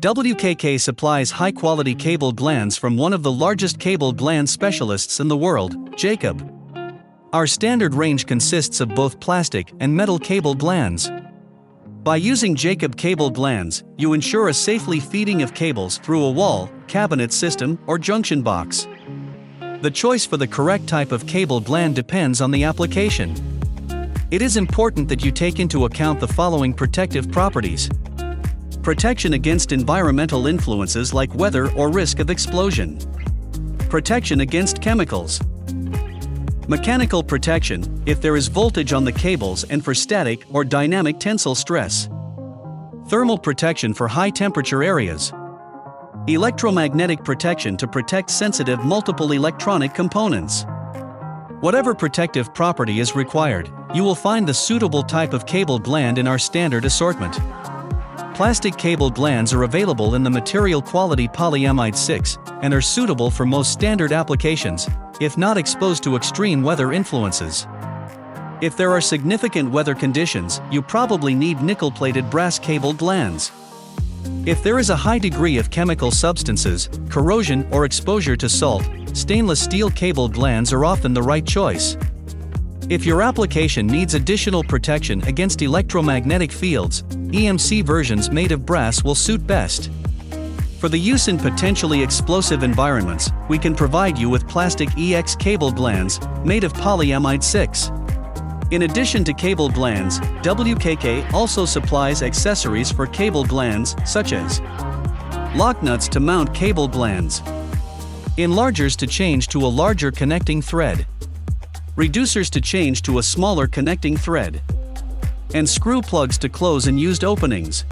WKK supplies high-quality cable glands from one of the largest cable gland specialists in the world, Jacob. Our standard range consists of both plastic and metal cable glands. By using Jacob cable glands, you ensure a safely feeding of cables through a wall, cabinet system, or junction box. The choice for the correct type of cable gland depends on the application. It is important that you take into account the following protective properties. Protection against environmental influences like weather or risk of explosion. Protection against chemicals. Mechanical protection, if there is voltage on the cables and for static or dynamic tensile stress. Thermal protection for high-temperature areas. Electromagnetic protection to protect sensitive multiple electronic components. Whatever protective property is required, you will find the suitable type of cable gland in our standard assortment. Plastic cable glands are available in the material quality polyamide 6 and are suitable for most standard applications, if not exposed to extreme weather influences. If there are significant weather conditions, you probably need nickel-plated brass cable glands. If there is a high degree of chemical substances, corrosion or exposure to salt, stainless steel cable glands are often the right choice. If your application needs additional protection against electromagnetic fields, EMC versions made of brass will suit best. For the use in potentially explosive environments, we can provide you with plastic EX cable glands made of polyamide 6. In addition to cable glands, WKK also supplies accessories for cable glands such as lock nuts to mount cable glands, enlargers to change to a larger connecting thread, reducers to change to a smaller connecting thread, and screw plugs to close unused openings.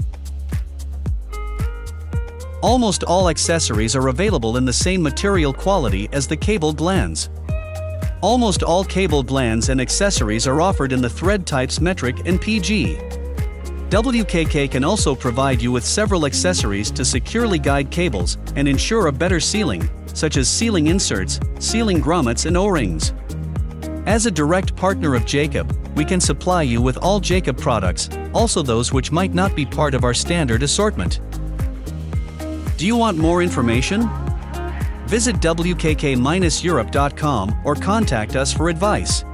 Almost all accessories are available in the same material quality as the cable glands. Almost all cable glands and accessories are offered in the thread types metric and PG. WKK can also provide you with several accessories to securely guide cables and ensure a better sealing, such as sealing inserts, sealing grommets and O-rings. As a direct partner of Jacob, we can supply you with all Jacob products, also those which might not be part of our standard assortment. Do you want more information? Visit wkk-europe.com or contact us for advice.